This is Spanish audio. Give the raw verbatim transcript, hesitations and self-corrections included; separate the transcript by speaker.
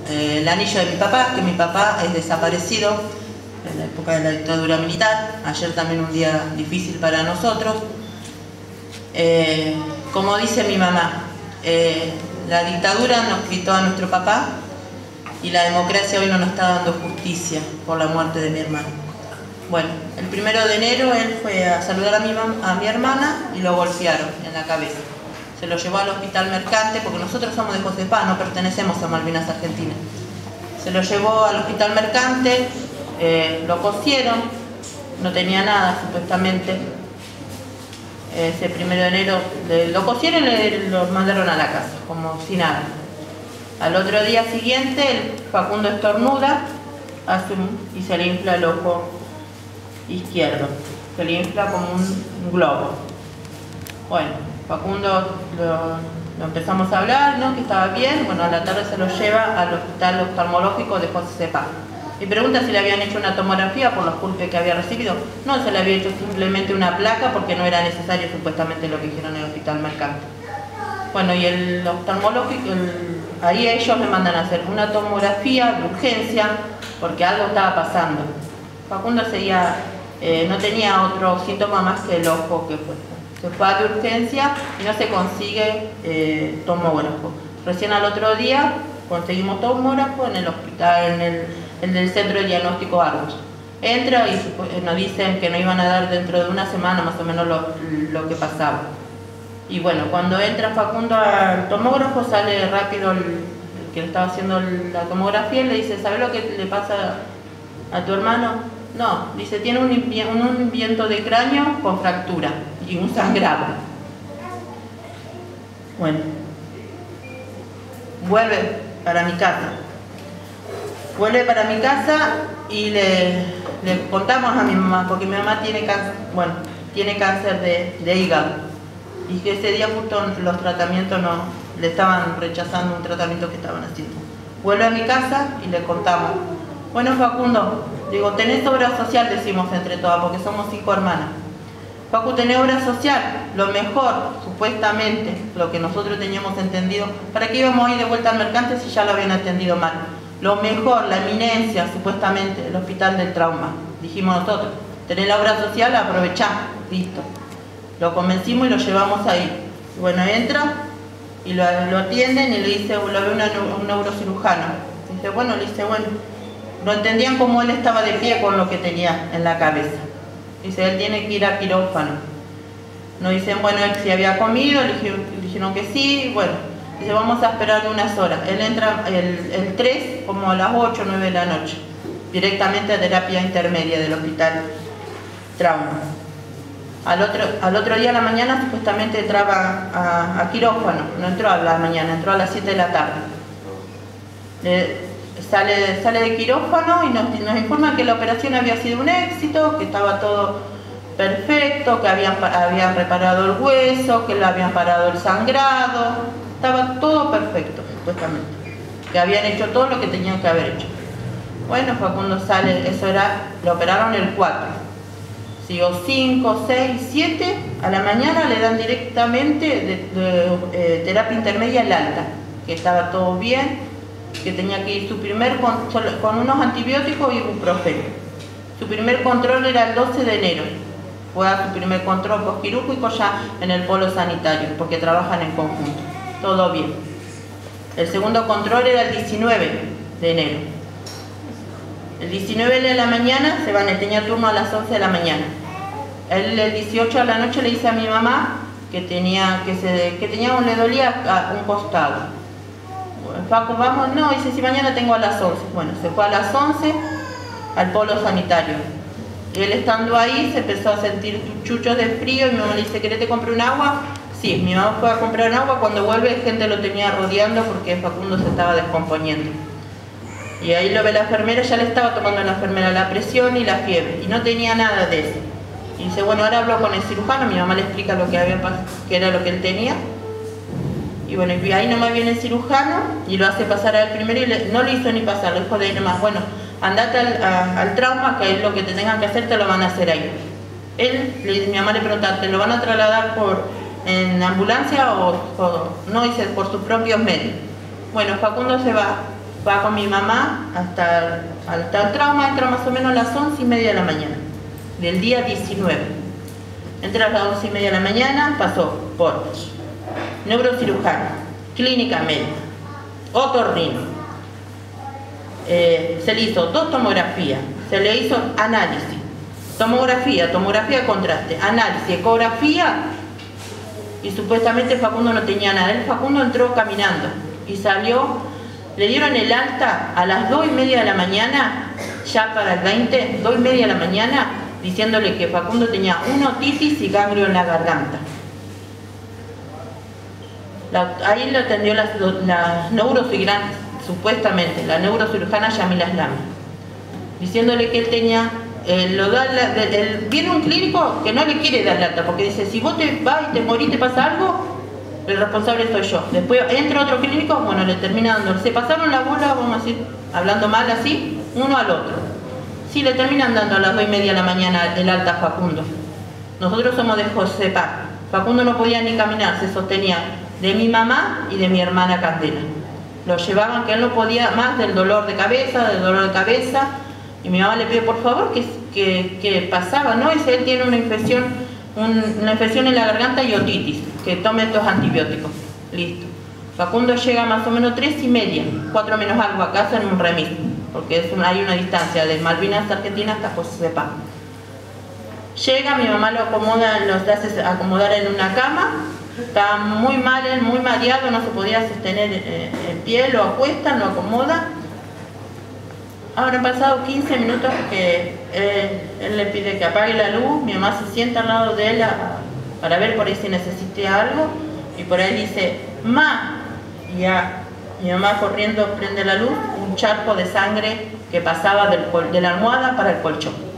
Speaker 1: eh, el anillo de mi papá, que mi papá es desaparecido en la época de la dictadura militar. Ayer también un día difícil para nosotros. Eh, como dice mi mamá, eh, la dictadura nos quitó a nuestro papá y la democracia hoy no nos está dando justicia por la muerte de mi hermano. Bueno, el primero de enero él fue a saludar a mi, a mi hermana y lo golpearon en la cabeza. Se lo llevó al hospital Mercante, porque nosotros somos de Josefá, no pertenecemos a Malvinas Argentinas. Se lo llevó al hospital Mercante, eh, lo cosieron, no tenía nada supuestamente. Ese primero de enero le, lo cosieron y le, lo mandaron a la casa, como si nada. Al otro día siguiente, el Facundo estornuda hace un, y se le infla el ojo izquierdo. Se le infla como un, un globo. Bueno, Facundo lo, lo empezamos a hablar, ¿no? Que estaba bien. Bueno, a la tarde se lo lleva al hospital oftalmológico de Josefá. Y pregunta si le habían hecho una tomografía por los golpes que había recibido. No, se le había hecho simplemente una placa porque no era necesario supuestamente lo que hicieron en el hospital Mercante. Bueno, y el oftalmológico, el, ahí ellos le mandan a hacer una tomografía de urgencia porque algo estaba pasando. Facundo seguía, eh, no tenía otro síntoma más que el ojo que fue. Se fue de urgencia y no se consigue eh, tomógrafo. Recién al otro día conseguimos tomógrafo en el hospital, en el, el del Centro de Diagnóstico Argos. Entra y nos dicen que nos iban a dar dentro de una semana más o menos lo, lo que pasaba. Y bueno, cuando entra Facundo al tomógrafo sale rápido el, el que le estaba haciendo la tomografía y le dice, ¿sabes lo que le pasa a tu hermano? No, dice, tiene un, un, un viento de cráneo con fractura y un sangrado. Bueno, vuelve para mi casa. Vuelve para mi casa y le, le contamos a mi mamá, porque mi mamá tiene cáncer, bueno, tiene cáncer de, de hígado. Y que ese día justo los tratamientos no, le estaban rechazando un tratamiento que estaban haciendo. Vuelve a mi casa y le contamos. Bueno, Facundo, digo, tenés obra social, decimos entre todas, porque somos cinco hermanas. Facu, tenés obra social, lo mejor, supuestamente, lo que nosotros teníamos entendido, ¿para qué íbamos a ir de vuelta al Mercante si ya lo habían entendido mal? Lo mejor, la eminencia, supuestamente, el hospital del trauma. Dijimos nosotros, tenés la obra social, aprovechá, listo. Lo convencimos y lo llevamos ahí. Bueno, entra y lo, lo atienden y le dice, lo ve una, un neurocirujano. Dice, bueno, le dice, bueno, lo entendían como él estaba de pie con lo que tenía en la cabeza. Dice, él tiene que ir a quirófano. Nos dicen, bueno, él si había comido, le dijeron, le dijeron que sí, bueno. Dice, vamos a esperar unas horas. Él entra el, el tres, como a las ocho o nueve de la noche, directamente a terapia intermedia del hospital trauma. Al otro, al otro día a la mañana supuestamente entraba a, a quirófano, no entró a la mañana, entró a las siete de la tarde. Eh, sale, sale de quirófano y nos, nos informan que la operación había sido un éxito, que estaba todo perfecto, que habían, habían reparado el hueso, que le habían parado el sangrado, estaba todo perfecto supuestamente, que habían hecho todo lo que tenían que haber hecho. Bueno, fue cuando sale, eso era, lo operaron el cuatro. Siguió cinco, seis, siete, a la mañana le dan directamente de, de, de, eh, terapia intermedia el alta, que estaba todo bien, que tenía que ir su primer con, con unos antibióticos y ibuprofeno. Su primer control era el doce de enero, fue a su primer control postquirúrgico ya en el polo sanitario, porque trabajan en conjunto, todo bien. El segundo control era el diecinueve de enero. El diecinueve de la mañana se van, tenía turno a las once de la mañana. El, el dieciocho de la noche le dice a mi mamá que tenía, que se, que tenía le dolía a un costado. Bueno, Facu, vamos, no, dice, si mañana tengo a las once. Bueno, se fue a las once al polo sanitario. Y él estando ahí se empezó a sentir chuchos de frío y mi mamá le dice, ¿querés te compre un agua? Sí, mi mamá fue a comprar agua, cuando vuelve gente lo tenía rodeando porque Facundo se estaba descomponiendo. Y ahí lo ve la enfermera, ya le estaba tomando a la enfermera la presión y la fiebre, y no tenía nada de eso. Y dice, bueno, ahora hablo con el cirujano, mi mamá le explica lo que había pasado, que era lo que él tenía. Y bueno, y ahí nomás viene el cirujano y lo hace pasar a él primero y le, no le hizo ni pasar, lo dijo de ahí nomás, bueno, andate al, a, al trauma, que es lo que te tengan que hacer, te lo van a hacer ahí. Él, le, mi mamá le pregunta, ¿te lo van a trasladar por en ambulancia o, o no? Dice, por sus propios medios. Bueno, Facundo se va va con mi mamá hasta, hasta el trauma, entra más o menos a las once y media de la mañana, del día diecinueve. Entra a las once y media de la mañana, pasó por neurocirujano, clínica médica, otorrino, eh, se le hizo dos tomografías, se le hizo análisis, tomografía, tomografía de contraste, análisis, ecografía, y supuestamente Facundo no tenía nada. El Facundo entró caminando y salió, le dieron el alta a las dos y media de la mañana, ya para el veinte, dos y media de la mañana, diciéndole que Facundo tenía una otitis y ganglio en la garganta. La, ahí le atendió la, la neurocirujana, supuestamente, la neurocirujana Yamila Slami, diciéndole que él tenía, eh, lo da la, el, el, viene un clínico que no le quiere dar la alta, porque dice, si vos te vas y te morís, te pasa algo, el responsable soy yo. Después entra otro clínico, bueno, le termina dando, se pasaron la bola, vamos a decir, hablando mal así, uno al otro. Sí, le terminan dando a las dos y media de la mañana el alta a Facundo. Nosotros somos de Josepa. Facundo no podía ni caminar, se sostenía de mi mamá y de mi hermana Candela. Lo llevaban, que él no podía más del dolor de cabeza, del dolor de cabeza, y mi mamá le pide por favor que, que, que pasaba, ¿no? Dice, él tiene una infección, un, una infección en la garganta y otitis, que tome estos antibióticos. Listo. Facundo llega más o menos tres y media, cuatro menos algo a casa en un remis, porque es una, hay una distancia de Malvinas, Argentina hasta Josepa. Llega, mi mamá lo acomoda, los hace acomodar en una cama, está muy mal, él muy mareado, no se podía sostener eh, en pie, lo acuesta, lo acomoda. Ahora han pasado quince minutos que eh, él le pide que apague la luz, mi mamá se sienta al lado de él a, para ver por ahí si necesita algo, y por ahí dice, ma, y ya mi mamá corriendo prende la luz, un charco de sangre que pasaba del, de la almohada para el colchón.